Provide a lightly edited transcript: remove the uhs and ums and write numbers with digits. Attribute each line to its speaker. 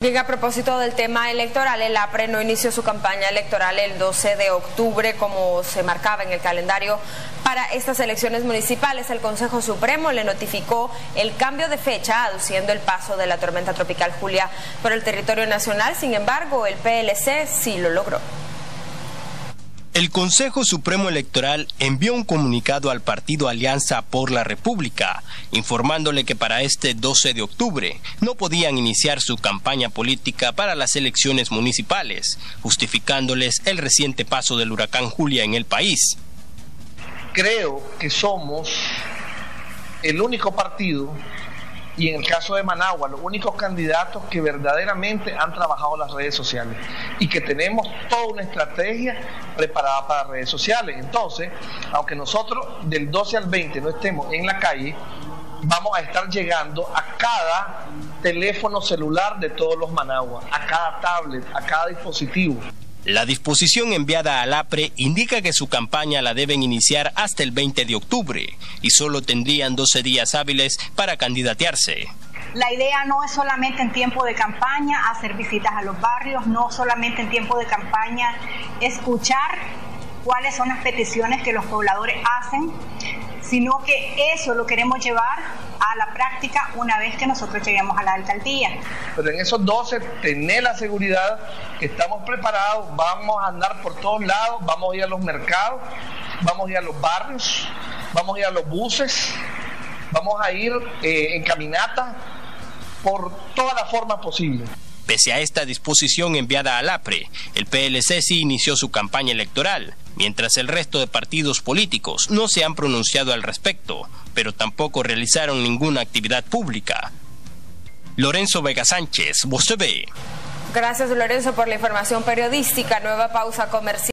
Speaker 1: Bien, a propósito del tema electoral, el APRE no inició su campaña electoral el 12 de octubre como se marcaba en el calendario para estas elecciones municipales. El Consejo Supremo le notificó el cambio de fecha, aduciendo el paso de la tormenta tropical Julia por el territorio nacional. Sin embargo, el PLC sí lo logró.
Speaker 2: El Consejo Supremo Electoral envió un comunicado al partido Alianza por la República, informándole que para este 12 de octubre no podían iniciar su campaña política para las elecciones municipales, justificándoles el reciente paso del huracán Julia en el país.
Speaker 3: Creo que somos el único partido, y en el caso de Managua, los únicos candidatos que verdaderamente han trabajado las redes sociales y que tenemos toda una estrategia preparada para redes sociales. Entonces, aunque nosotros del 12 al 20 no estemos en la calle, vamos a estar llegando a cada teléfono celular de todos los Managua, a cada tablet, a cada dispositivo.
Speaker 2: La disposición enviada al APRE indica que su campaña la deben iniciar hasta el 20 de octubre y solo tendrían 12 días hábiles para candidatearse.
Speaker 4: La idea no es solamente en tiempo de campaña hacer visitas a los barrios, no solamente en tiempo de campaña escuchar cuáles son las peticiones que los pobladores hacen, sino que eso lo queremos llevar a la práctica una vez que nosotros lleguemos a la alcaldía.
Speaker 3: Pero en esos 12, tener la seguridad que estamos preparados, vamos a andar por todos lados, vamos a ir a los mercados, vamos a ir a los barrios, vamos a ir a los buses, vamos a ir en caminata, por todas las formas posibles.
Speaker 2: Pese a esta disposición enviada al APRE, el PLC sí inició su campaña electoral, mientras el resto de partidos políticos no se han pronunciado al respecto, pero tampoco realizaron ninguna actividad pública. Lorenzo Vega Sánchez, Voz TV.
Speaker 1: Gracias, Lorenzo, por la información periodística. Nueva pausa comercial.